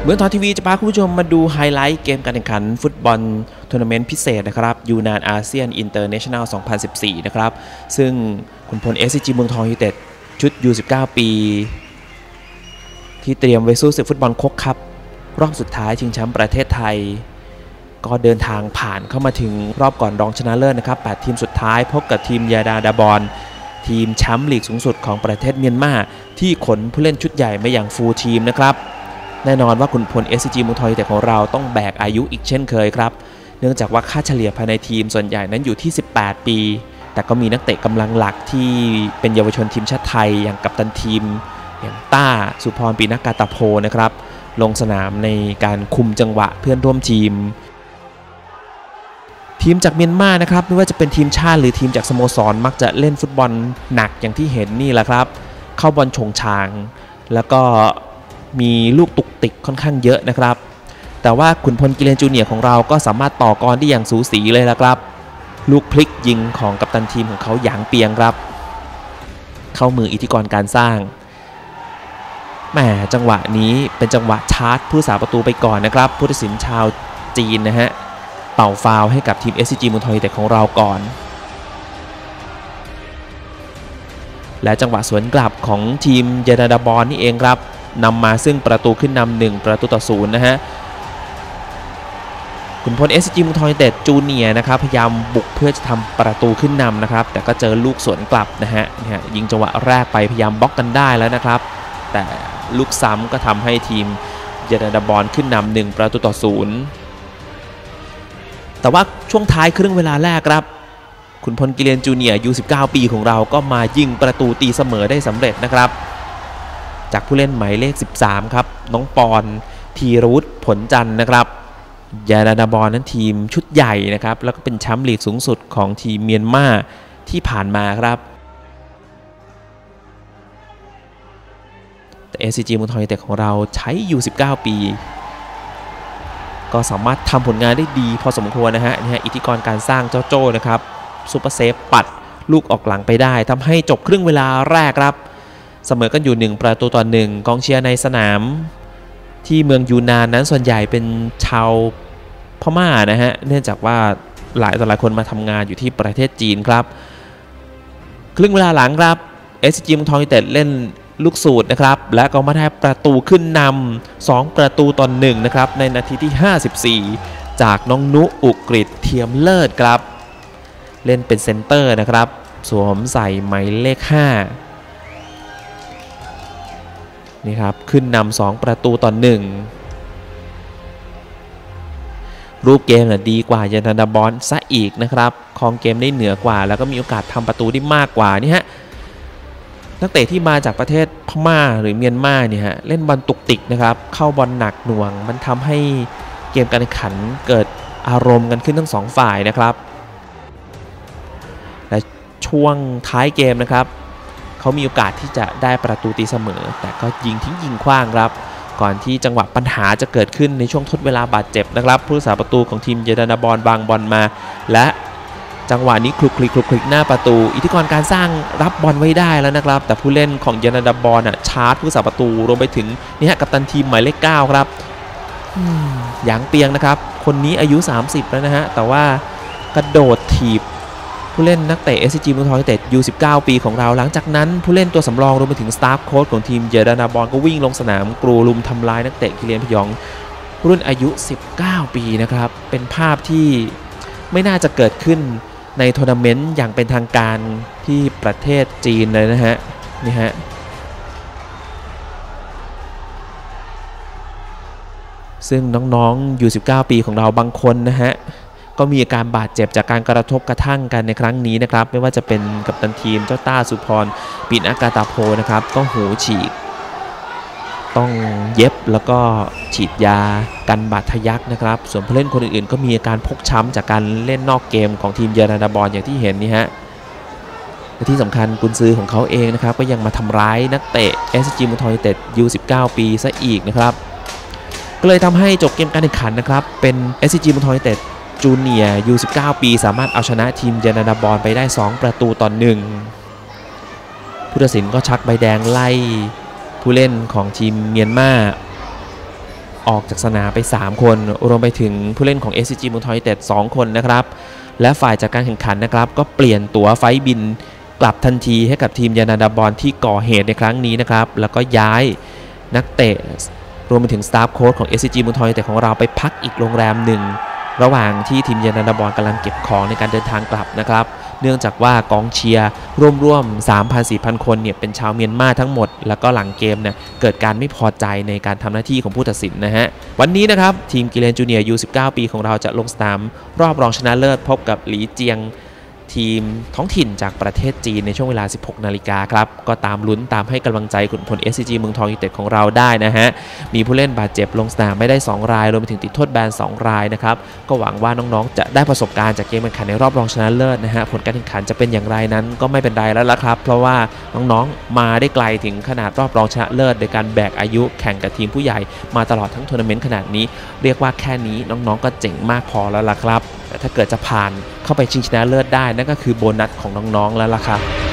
มืองทองทีวีจะพาคุณผู้ชมมาดูไฮไลท์เกมการแข่งขันฟุตบอลทัวร์นาเมนต์พิเศษนะครับยูนานอาเซียนอินเตอร์เนชั่นแนล 2014 นะครับซึ่งคุณพล SCG เมืองทองยูไนเต็ดชุด U19 ปีที่เตรียมไว้สู้ศึกฟุตบอลโค้กคัพรอบสุดท้ายชิงแชมป์ประเทศไทยก็เดินทางผ่านเข้ามาถึงรอบก่อนรองชนะเลิศนะครับ8ทีมสุดท้ายพบกับทีมยาดาดาบอนทีมแชมป์ลีกสูงสุดของประเทศเมียนมาที่ขนผู้เล่นชุดใหญ่มาอย่างฟูลทีมนะครับแน่นอนว่าขุนพล SCG เมืองทองยูไนเต็ดของเราต้องแบกอายุอีกเช่นเคยครับเนื่องจากว่าค่าเฉลี่ยภายในทีมส่วนใหญ่นั้นอยู่ที่18ปีแต่ก็มีนักเตะกำลังหลักที่เป็นเยาวชนทีมชาติไทยอย่างกัปตันทีมอย่างต้าสุพรปีนักกาตาโพนะครับลงสนามในการคุมจังหวะเพื่อนร่วมทีมจากเมียนมานะครับไม่ว่าจะเป็นทีมชาติหรือทีมจากสโมสรมักจะเล่นฟุตบอลหนักอย่างที่เห็นนี่แหละครับเข้าบอลชงชางแล้วก็มีลูกตุกติกค่อนข้างเยอะนะครับแต่ว่าขุนพลกิเลนจูเนียร์ของเราก็สามารถต่อกรได้อย่างสูสีเลยละครับลูกพลิกยิงของกัปตันทีมของเขาหยางเปียงครับเข้ามืออิทธิกรการสร้างแหมจังหวะนี้เป็นจังหวะชาร์จผู้สาประตูไปก่อนนะครับผู้ตัดสินชาวจีนนะฮะเป่าฟาวให้กับทีม SCG เมืองทองยูไนเต็ดของเราก่อนและจังหวะสวนกลับของทีมยาดาดาบอนนี่เองครับนำมาซึ่งประตูขึ้นนำ1-0นะฮะขุนพล SCG เมืองทองยูไนเต็ดจูเนียร์นะครับพยายามบุกเพื่อจะทำประตูขึ้นนำนะครับแต่ก็เจอลูกสวนกลับนะฮะยิงจังหวะแรกไปพยายามบล็อกกันได้แล้วนะครับแต่ลูกซ้ำก็ทำให้ทีมยาดาดาบอนขึ้นนำ1-0แต่ว่าช่วงท้ายครึ่งเวลาแรกครับขุนพลกิเลนจูเนียร์ U19 ปีของเราก็มายิงประตูตีเสมอได้สำเร็จนะครับจากผู้เล่นหมายเลข13ครับน้องปอนธีรวุฒิผลจันทร์นะครับยาดาดาบอนนั้นทีมชุดใหญ่นะครับแล้วก็เป็นแชมป์ลีกสูงสุดของทีมเมียนมาที่ผ่านมาครับแต่ SCG เมืองทองยูไนเต็ดของเราใช้ U19 ปีก็สามารถทำผลงานได้ดีพอสมควรนะฮะอิทธิกรการสร้างเจ้าโจ้นะครับซูเปอร์เซฟปัดลูกออกหลังไปได้ทำให้จบครึ่งเวลาแรกครับเสมอกันอยู่1-1กองเชียร์ในสนามที่เมืองยูนานนั้นส่วนใหญ่เป็นชาวพม่านะฮะเนื่องจากว่าหลายคนมาทำงานอยู่ที่ประเทศจีนครับครึ่งเวลาหลังครับ SCG เมืองทองยูไนเต็ดเล่นลูกสูตรนะครับและก็มาได้ประตูขึ้นนำ2-1นะครับในนาทีที่54จากน้องนุอุกฤษเทียมเลิศครับเล่นเป็นเซนเตอร์นะครับสวมใส่หมายเลข5นี่ครับขึ้นนำ2-1รูปเกมดีกว่ายาดาดาบอนซะอีกนะครับครองเกมได้เหนือกว่าแล้วก็มีโอกาสทำประตูได้มากกว่านี่ฮะนักเตะที่มาจากประเทศพม่าหรือเมียนมาเนี่ยฮะเล่นบอลตุกติกนะครับเข้าบอลหนักหน่วงมันทำให้เกมการแข่งขันเกิดอารมณ์กันขึ้นทั้ง2ฝ่ายนะครับและช่วงท้ายเกมนะครับเขามีโอกาสที่จะได้ประตูตีเสมอแต่ก็ยิงทิ้งยิงขว้างครับก่อนที่จังหวะปัญหาจะเกิดขึ้นในช่วงทดเวลาบาดเจ็บนะครับผู้รักษาประตูของทีมยาดาดาบอนบางบอลมาและจังหวะนี้คลุกคลิกหน้าประตูอิทธิกรการสร้างรับบอลไว้ได้แล้วนะครับแต่ผู้เล่นของยาดาดาบอนชาร์จผู้รักษาประตูรวมไปถึงนี่ฮะกัปตันทีมหมายเลข9ครับหยางเปียงนะครับคนนี้อายุ30แล้วนะฮะแต่ว่ากระโดดถีบผู้เล่นนักเตะ SCG เมืองทองยูไนเต็ด U19 ปีของเราหลังจากนั้นผู้เล่นตัวสำรองรวมไปถึงสตาฟโค้ชของทีมเยอรดาบอนก็วิ่งลงสนามกรูลุมทำลายนักเตะกิเลนพยองรุ่นอายุ19ปีนะครับเป็นภาพที่ไม่น่าจะเกิดขึ้นในทัวร์นาเมนต์อย่างเป็นทางการที่ประเทศจีนเลยนะฮะนี่ฮะซึ่งน้องๆ U19 ปีของเราบางคนนะฮะก็มีอาการบาดเจ็บจากการกระทบกระทั่งกันในครั้งนี้นะครับไม่ว่าจะเป็นกัปตันทีมเจ้าต้าสุพรปีนักกาตาโพนะครับก็หูฉีกต้องเย็บแล้วก็ฉีดยากันบาดทะยักนะครับส่วนผู้เล่นคนอื่นๆก็มีอาการพกช้ำจากการเล่นนอกเกมของทีมยาดาบอนอย่างที่เห็นนี่ฮะและที่สำคัญกุนซือของเขาเองนะครับก็ยังมาทำร้ายนักเตะ SCG เมืองทองยูไนเต็ด U19 ปีซะอีกนะครับก็เลยทำให้จบเกมการแข่งขันนะครับเป็น SCG เมืองทองยูไนเต็ดจูเนียร์ U19 ปีสามารถเอาชนะทีมยาดาบอนไปได้2-1ผู้ตัดสินก็ชักใบแดงไล่ผู้เล่นของทีมเมียนมาออกจากสนามไป 3 คนรวมไปถึงผู้เล่นของ SCG เมืองทองยูไนเต็ด 2 คนนะครับและฝ่ายจัดการแข่งขันนะครับก็เปลี่ยนตั๋วไฟล์บินกลับทันทีให้กับทีมยานาดาบอนที่ก่อเหตุในครั้งนี้นะครับแล้วก็ย้ายนักเตะรวมไปถึงสตาฟโค้ชของ SCG เมืองทองยูไนเต็ดของเราไปพักอีกโรงแรมหนึ่งระหว่างที่ทีมยานาดาบอนกำลังเก็บของในการเดินทางกลับนะครับเนื่องจากว่ากองเชียร์ร่วม 3,000-4,000 คนเนี่ยเป็นชาวเมียนมาทั้งหมดแล้วก็หลังเกมเนี่ยเกิดการไม่พอใจในการทำหน้าที่ของผู้ตัดสินนะฮะวันนี้นะครับทีมกิเลนจูเนียร์ยู19 ปีของเราจะลงสนามรอบรองชนะเลิศพบกับหลีเจียงทีมท้องถิ่นจากประเทศจีนในช่วงเวลา 16 นาฬิกาครับก็ตามลุ้นตามให้กำลังใจขุนพล SCG เมืองทองยูไนเต็ดของเราได้นะฮะมีผู้เล่นบาดเจ็บลงสนามไม่ได้2 รายรวมไปถึงติดโทษแบน2 รายนะครับก็หวังว่าน้องๆจะได้ประสบการณ์จากเกมแข่งขันในรอบรองชนะเลิศนะฮะผลการแข่งขันจะเป็นอย่างไรนั้นก็ไม่เป็นไรแล้วล่ะครับเพราะว่าน้องๆมาได้ไกลถึงขนาดรอบรองชนะเลิศโดยการแบกอายุแข่งกับทีมผู้ใหญ่มาตลอดทั้งทัวร์นาเมนต์ขนาดนี้เรียกว่าแค่นี้น้องๆก็เจ๋งมากพอแล้วล่ะครับแต่ถ้าเกิดจะผ่านเข้าไปชิงชนะเลิศได้นั่นก็คือโบนัสของน้องๆแล้วล่ะครับ